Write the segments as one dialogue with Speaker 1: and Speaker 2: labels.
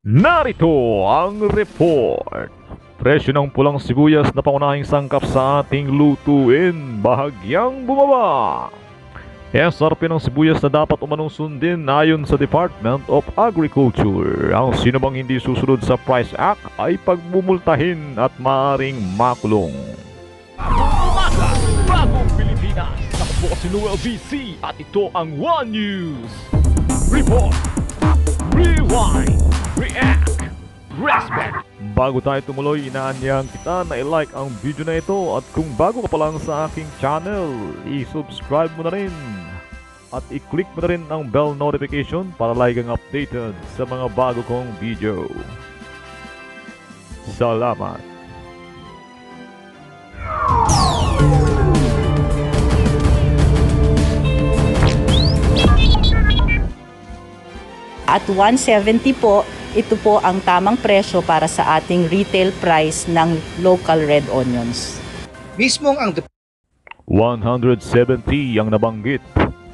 Speaker 1: Narito ang report. Presyo ng pulang sibuyas na pangunahing sangkap sa ating lutuin bahagyang bumaba. SRP ng sibuyas na dapat umanong sundin ayon sa Department of Agriculture. Ang sino bang hindi susunod sa Price Act ay pagbumultahin at maaaring makulong. Umaga, bagong Pilipinas. Ako po si Noel BC at ito ang One News Report. Rewind, react, respect. Bago tayo tumuloy, inaanyang kita na i-like ang video na ito at kung bago ka pa lang sa aking channel, i-subscribe mo na rin at i-click mo na rin ang bell notification para lagi kang updated sa mga bago kong video. Salamat!
Speaker 2: At 170 po, ito po ang tamang presyo para sa ating retail price ng local red onions.
Speaker 3: Mismong ang
Speaker 1: 170 ang nabanggit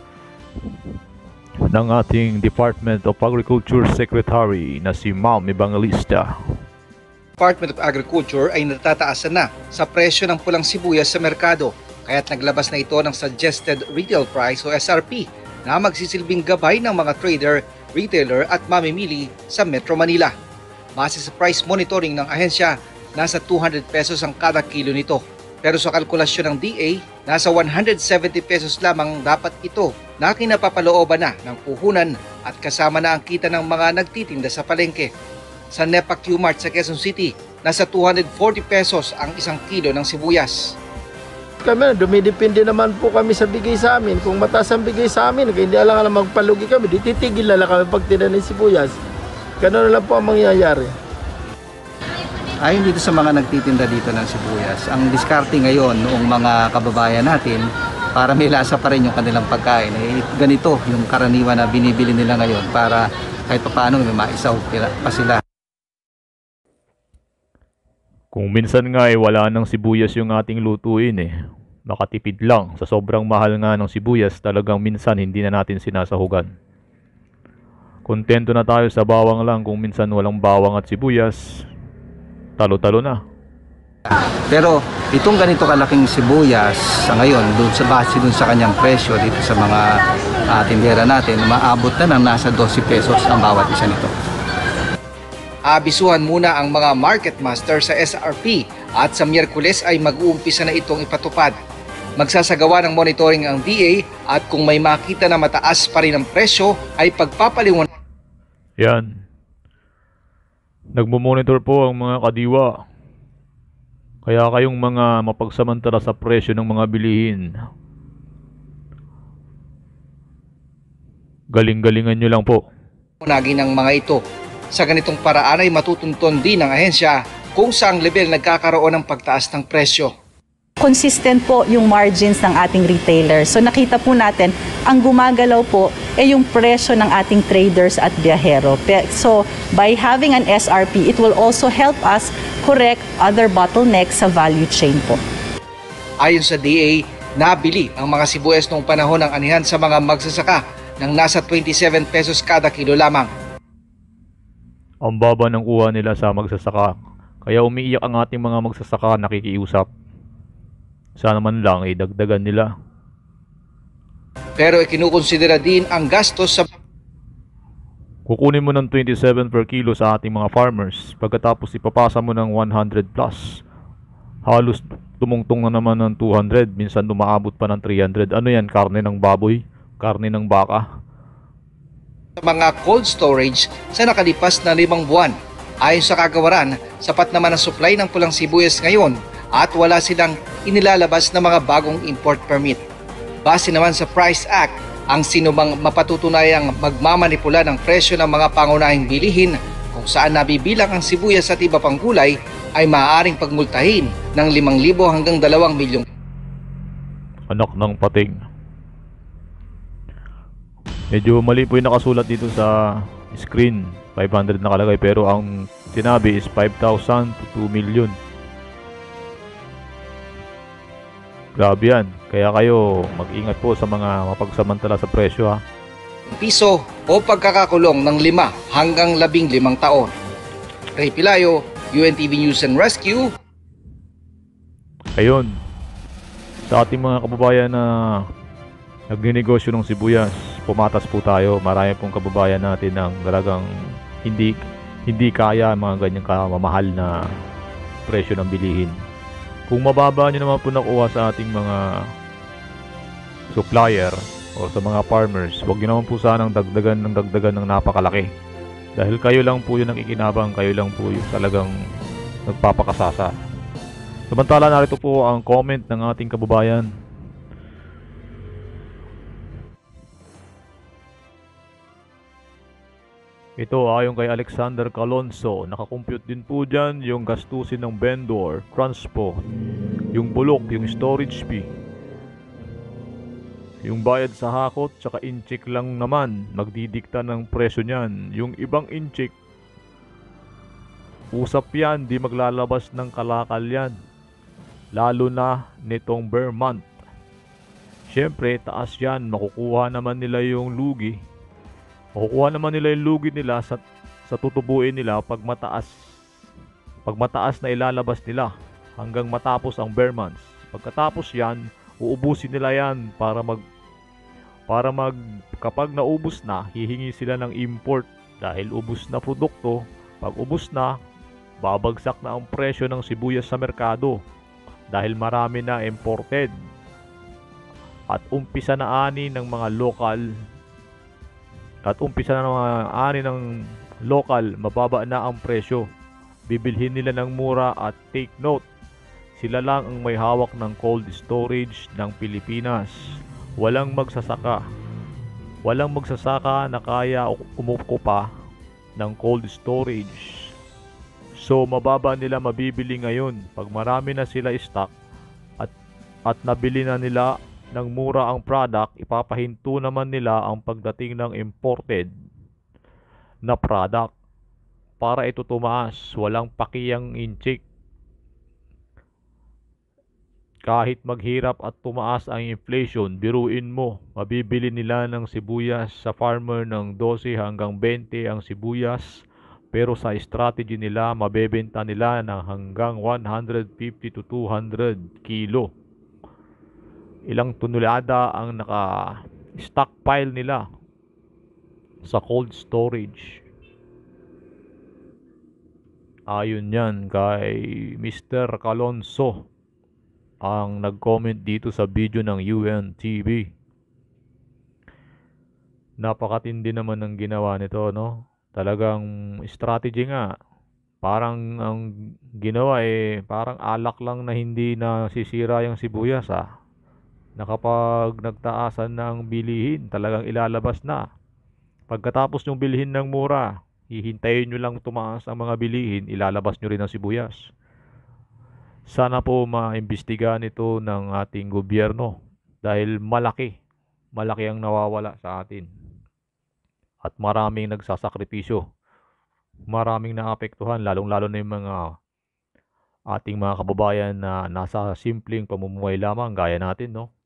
Speaker 1: ng ating Department of Agriculture Secretary na si Ma'am Evangelista.
Speaker 3: Department of Agriculture ay natataasan na sa presyo ng pulang sibuyas sa merkado, kaya't naglabas na ito ng Suggested Retail Price o SRP na magsisilbing gabay ng mga trader, retailer at mamimili sa Metro Manila. Base sa price monitoring ng ahensya, nasa 200 pesos ang kada kilo nito. Pero sa kalkulasyon ng DA, nasa 170 pesos lamang dapat ito na kinapapalooban na ng puhunan at kasama na ang kita ng mga nagtitinda sa palengke. Sa NEPA Q-Mart sa Quezon City, nasa 240 pesos ang isang kilo ng sibuyas.
Speaker 4: Kami, dumidepende naman po kami sa bigay sa amin. Kung mataas ang bigay sa amin, kaya hindi alam magpalugi kami, di titigil na lang kami pag tinanin sibuyas. Ganun na lang po ang mangyayari.
Speaker 5: Ayon dito sa mga nagtitinda dito ng sibuyas, ang diskarte ngayon noong mga kababayan natin para may lasa pa rin yung kanilang pagkain. Ganito yung karaniwan na binibili nila ngayon para kahit paano may maisaw pa sila.
Speaker 1: Kung minsan nga ay wala ng sibuyas yung ating lutuin makatipid lang. Sa sobrang mahal nga ng sibuyas, talagang minsan hindi na natin sinasahugan. Kontento na tayo sa bawang lang kung minsan walang bawang at sibuyas. Talo-talo na.
Speaker 5: Pero itong ganito kalaking sibuyas sa ngayon, base dun sa kanyang presyo dito sa mga tindera natin, maabot na ng nasa 12 pesos ang bawat isa nito.
Speaker 3: Abisuhan muna ang mga market master sa SRP at sa Miyerkules ay mag-uumpisa na itong ipatupad. Magsasagawa ng monitoring ang DA at kung may makita na mataas pa rin ang presyo ay pagpapaliwanag.
Speaker 1: Yan. Nagmo-monitor po ang mga kadiwa. Kaya kayong mga mapagsamantala sa presyo ng mga bilihin, galing-galingan nyo lang po.
Speaker 3: Naging ng mga ito. Sa ganitong paraan ay matutunton din ng ahensya kung saang level nagkakaroon ng pagtaas ng presyo.
Speaker 2: Consistent po yung margins ng ating retailer. So nakita po natin, ang gumagalaw po ay yung presyo ng ating traders at biyahero. So by having an SRP, it will also help us correct other bottlenecks sa value chain po.
Speaker 3: Ayon sa DA, nabili ang mga sibuyas noong panahon ng anihan sa mga magsasaka ng nasa 27 pesos kada kilo lamang.
Speaker 1: Ang baba ng kuha nila sa magsasaka. Kaya umiiyak ang ating mga magsasaka nakikiusap. Sana man lang dagdagan nila.
Speaker 3: Pero ikinukonsidera din ang gastos sa
Speaker 1: Kukunin mo ng 27 per kilo sa ating mga farmers. Pagkatapos ipapasa mo ng 100 plus. Halos tumungtong na naman ng 200. Minsan dumaabot pa ng 300. Ano yan? Karne ng baboy? Karne ng baka?
Speaker 3: mga cold storage sa nakalipas na 5 buwan. Ayon sa kagawaran, sapat naman ang supply ng pulang sibuyas ngayon at wala silang inilalabas na mga bagong import permit. Base naman sa Price Act, ang sinumang mapatutunayang magmamanipula ng presyo ng mga pangunahing bilihin kung saan nabibilang ang sibuyas at iba pang gulay ay maaaring pagmultahin ng 5,000 hanggang 2 milyong.
Speaker 1: Anak ng pating. Medyo mali po yung nakasulat dito sa screen. 500 nakalagay pero ang sinabi is 5,000 to 2 million. Grabe yan. Kaya kayo mag-ingat po sa mga mapagsamantala sa presyo ha.
Speaker 3: Piso o pagkakakulong ng 5 hanggang 15 taon. Ray Pilayo, UNTV News and Rescue.
Speaker 1: Ayun, sa ating mga kababayan na nagninegosyo ng sibuyas, pumatas po tayo. Marami pong kababayan natin ang talagang hindi kaya mga ganyang kamamahal na presyo ng bilihin. Kung mababa nyo naman po nakuha sa ating mga supplier o sa mga farmers, huwag nyo naman po sanang dagdagan ng napakalaki. Dahil kayo lang po yung nakikinabang, kayo lang po yung talagang nagpapakasasa. Samantala, narito po ang comment ng ating kababayan. Ito ayon kay Alexander Calonso, nakakompute din po dyan yung gastusin ng vendor, transpo, yung bulok, yung storage fee, yung bayad sa hakot, tsaka incheck lang naman, magdidikta ng presyo niyan. Yung ibang incheck, usap yan, di maglalabas ng kalakal yan. Lalo na nitong bare month. Siyempre, taas yan, makukuha naman nila yung lugi. Makukuha naman nila yung lugi nila sa tutubuin nila pag mataas na ilalabas nila hanggang matapos ang bare months. Pagkatapos yan, uubusin nila yan kapag naubos na, hihingi sila ng import dahil ubos na produkto. Pag ubos na, babagsak na ang presyo ng sibuyas sa merkado dahil marami na imported at umpisa na ani ng mga lokal, mababa na ang presyo. Bibilhin nila ng mura at take note, sila lang ang may hawak ng cold storage ng Pilipinas. Walang magsasaka na kaya umukupa ng cold storage. So mababa nila mabibili ngayon. Pag marami na sila stock at nabili na nila ng mura ang product, ipapahinto naman nila ang pagdating ng imported na product para ito tumaas. Walang pakiyang incheck. Kahit maghirap at tumaas ang inflation, biruin mo, mabibili nila ng sibuyas sa farmer ng 12 hanggang 20 ang sibuyas, pero sa strategy nila, mabebenta nila ng hanggang 150 to 200 kilo. Ilang tonelada ang naka-stockpile nila sa cold storage. Ayon yan kay Mr. Calonso ang nag-comment dito sa video ng UNTV. Napakatindi naman ng ginawa nito, no? Talagang strategy nga. Parang ang ginawa parang alak lang na hindi na sisira yung sibuyas, na kapag nagtaasan ng bilihin, talagang ilalabas na. Pagkatapos nyong bilhin ng mura, hihintayin nyo lang tumaas ang mga bilihin, ilalabas nyo rin ang sibuyas. Sana po maimbestigahan ito ng ating gobyerno dahil malaki ang nawawala sa atin. At maraming nagsasakripisyo. Maraming naapektuhan, lalong-lalo na yung mga ating mga kababayan na nasa simpleng pamumuhay lamang gaya natin, no?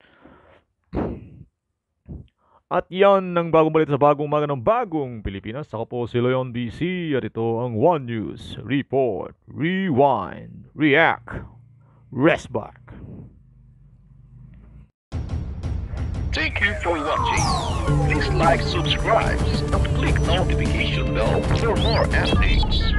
Speaker 1: At yan ang bagong balita sa bagong umaga ng bagong Pilipinas. Ako po si Leon BC at ito ang One News Report, Rewind, React, Rest Back.
Speaker 6: Thank you for watching. Please like, subscribe, and click notification bell for more updates.